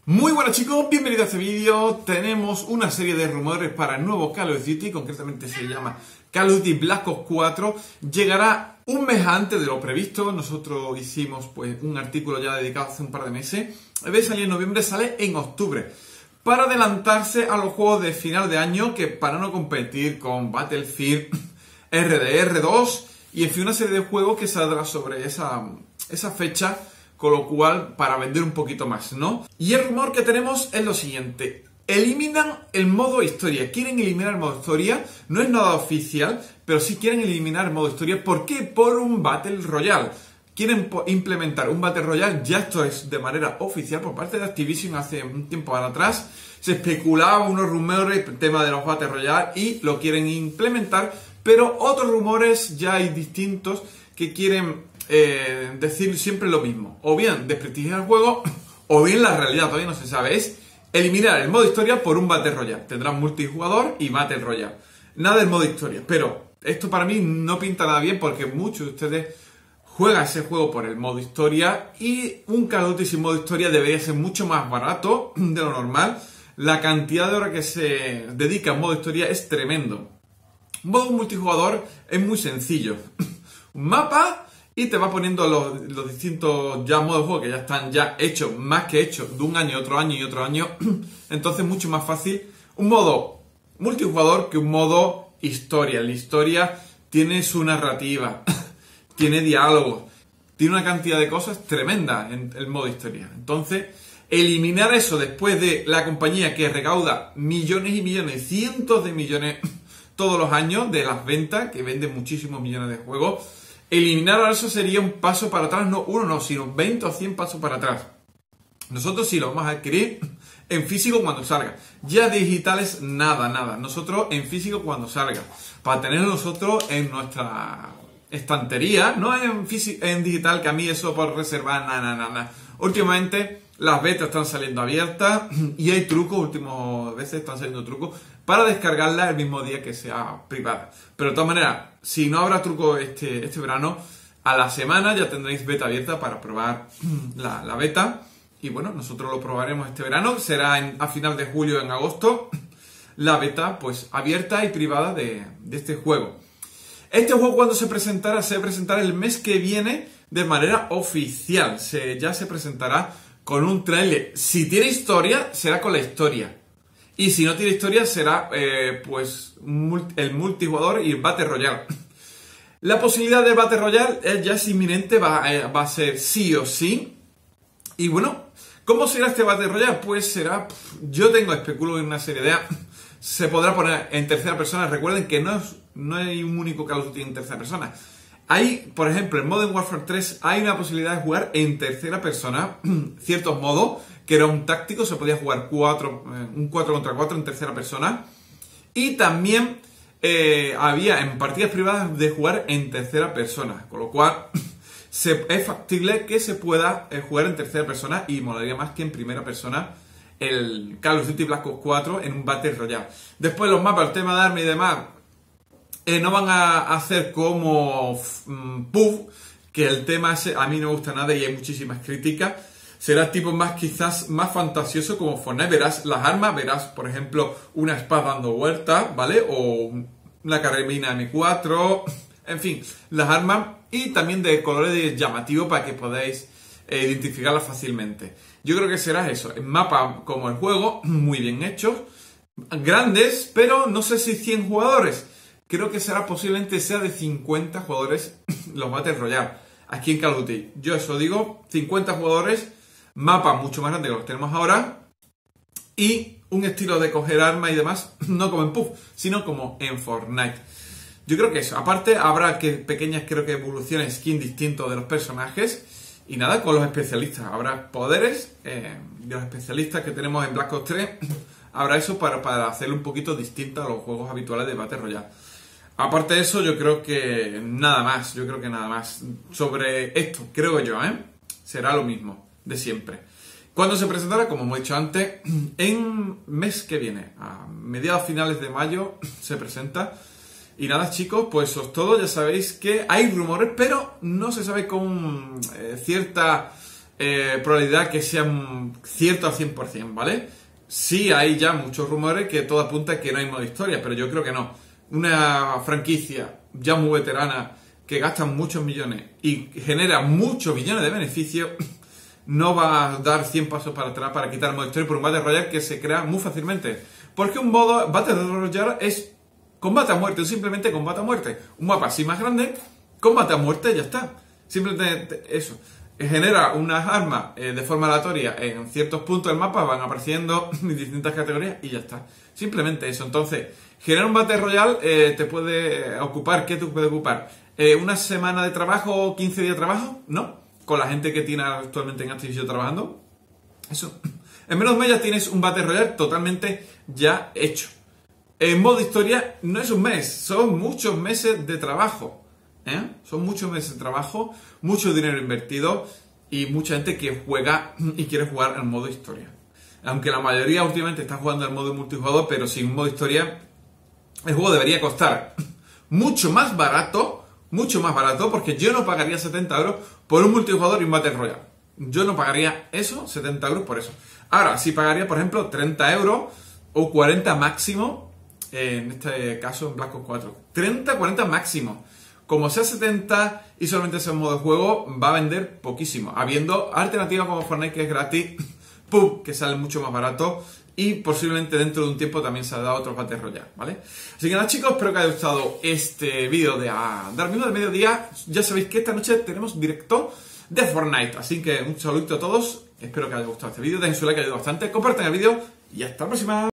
Muy buenas chicos, bienvenidos a este vídeo. Tenemos una serie de rumores para el nuevo Call of Duty, concretamente se llama Call of Duty Black Ops 4. Llegará un mes antes de lo previsto. Nosotros hicimos pues un artículo ya dedicado hace un par de meses. En vez de salir en noviembre, sale en octubre. Para adelantarse a los juegos de final de año, que para no competir con Battlefield, RDR2 y en fin una serie de juegos que saldrá sobre esa fecha. Con lo cual, para vender un poquito más, ¿no? Y el rumor que tenemos es lo siguiente. Eliminan el modo historia. Quieren eliminar el modo historia. No es nada oficial, pero sí quieren eliminar el modo historia. ¿Por qué? Por un Battle Royale. Quieren implementar un Battle Royale. Ya esto es de manera oficial por parte de Activision hace un tiempo atrás. Se especulaba unos rumores, el tema de los Battle Royale, y lo quieren implementar. Pero otros rumores ya hay distintos que quieren decir siempre lo mismo, o bien desprestigiar el juego, o bien la realidad todavía no se sabe, es eliminar el modo historia por un Battle Royale. Tendrán multijugador y Battle Royale, nada del modo historia, pero esto para mí no pinta nada bien porque muchos de ustedes juegan ese juego por el modo historia y un Call of Duty sin modo historia debería ser mucho más barato de lo normal. La cantidad de horas que se dedica al modo historia es tremendo. Un modo multijugador es muy sencillo, un mapa y te va poniendo los distintos ya modos de juego que ya están ya hechos, más que hechos, de un año, otro año y otro año. Entonces mucho más fácil un modo multijugador que un modo historia. La historia tiene su narrativa, tiene diálogos, tiene una cantidad de cosas tremendas en el modo historia. Entonces, eliminar eso después de la compañía que recauda millones y millones, cientos de millones todos los años de las ventas, que vende muchísimos millones de juegos. Eliminar eso sería un paso para atrás, no uno, no, sino 20 o 100 pasos para atrás. Nosotros sí lo vamos a adquirir en físico cuando salga. Ya digitales, nada. Nosotros en físico cuando salga. Para tenerlo nosotros en nuestra estantería, no en digital, que a mí eso por reservar, nada. Últimamente las betas están saliendo abiertas y hay trucos, últimas veces están saliendo trucos para descargarla el mismo día que sea privada. Pero de todas maneras, si no habrá truco este verano, a la semana ya tendréis beta abierta para probar la beta. Y bueno, nosotros lo probaremos este verano. Será a final de julio, en agosto, la beta pues abierta y privada de este juego. Este juego cuando se presentará el mes que viene de manera oficial. Ya se presentará con un trailer. Si tiene historia, será con la historia. Y si no tiene historia, será pues el multijugador y el Battle Royale. La posibilidad del Battle Royale ya es inminente, va a ser sí o sí. Y bueno, ¿cómo será este Battle Royale? Pues será, yo especulo en una serie de ideas. Se podrá poner en tercera persona. Recuerden que no hay un único Call of Duty en tercera persona. Hay, por ejemplo, en Modern Warfare 3 hay una posibilidad de jugar en tercera persona ciertos modos, que era un táctico, se podía jugar un 4 contra 4 en tercera persona. Y también había en partidas privadas de jugar en tercera persona, con lo cual es factible que se pueda jugar en tercera persona y molaría más que en primera persona el Call of Duty Black Ops 4 en un Battle Royale. Después los mapas, el tema de armas y demás, no van a hacer como PUBG, que el tema ese a mí no me gusta nada y hay muchísimas críticas. Será tipo quizás más fantasioso como Fortnite. Verás las armas, verás por ejemplo una espada dando vueltas, ¿vale? O una carabina M4, en fin, las armas y también de colores llamativos para que podáis identificarlas fácilmente. Yo creo que será eso, mapas como el juego, muy bien hechos, grandes, pero no sé si 100 jugadores. Creo que posiblemente sea de 50 jugadores los Battle Royale aquí en Call of Duty. Yo eso digo, 50 jugadores, mapas mucho más grandes que los que tenemos ahora y un estilo de coger armas y demás, no como en PUBG, sino como en Fortnite. Yo creo que eso. Aparte habrá pequeñas evoluciones, skin distintos de los personajes y nada, con los especialistas. Habrá poderes de los especialistas que tenemos en Black Ops 3. Habrá eso para hacerlo un poquito distinto a los juegos habituales de Battle Royale. Aparte de eso, yo creo que nada más. Sobre esto, creo yo, será lo mismo de siempre. Cuando se presentará, como hemos dicho antes, en mes que viene, a mediados finales de mayo, se presenta. Y nada, chicos, pues eso es todo. Ya sabéis que hay rumores, pero no se sabe con cierta probabilidad que sean cierto al 100%, ¿vale? Sí hay ya muchos rumores que todo apunta a que no hay modo historia, pero yo creo que no. Una franquicia ya muy veterana que gasta muchos millones y genera muchos millones de beneficios, no va a dar 100 pasos para atrás para quitar el modo historia por un Battle Royale que se crea muy fácilmente. Porque un modo Battle Royale es combate a muerte, o simplemente combate a muerte. Un mapa así más grande, combate a muerte y ya está. Simplemente eso. Genera unas armas de forma aleatoria en ciertos puntos del mapa, van apareciendo en distintas categorías y ya está. Simplemente eso. Entonces, generar un Battle Royale te puede ocupar, ¿qué te puede ocupar? ¿Una semana de trabajo, 15 días de trabajo? No. Con la gente que tiene actualmente en Activision trabajando. Eso. En menos de un mes ya tienes un Battle Royale totalmente ya hecho. En modo historia no es un mes, son muchos meses de trabajo. Son muchos meses de trabajo, mucho dinero invertido y mucha gente que juega y quiere jugar al modo historia. Aunque la mayoría últimamente está jugando al modo multijugador, pero sin modo historia, el juego debería costar mucho más barato, porque yo no pagaría 70 euros por un multijugador y un Battle Royale. Yo no pagaría eso, 70 euros por eso. Ahora, sí pagaría, por ejemplo, 30 euros o 40 máximo, en este caso en Black Ops 4. 30, 40 máximo. Como sea 70 y solamente sea un modo de juego, va a vender poquísimo. Habiendo alternativas como Fortnite, que es gratis, ¡pum!, que sale mucho más barato. Y posiblemente dentro de un tiempo también se ha dado otros Battle Royale, ¿vale? Así que nada, chicos, espero que os haya gustado este vídeo de Dark mismo de mediodía. Ya sabéis que esta noche tenemos directo de Fortnite. Así que un saludito a todos. Espero que os haya gustado este vídeo. Dejen su like, que ayuda bastante. Compartan el vídeo y hasta la próxima.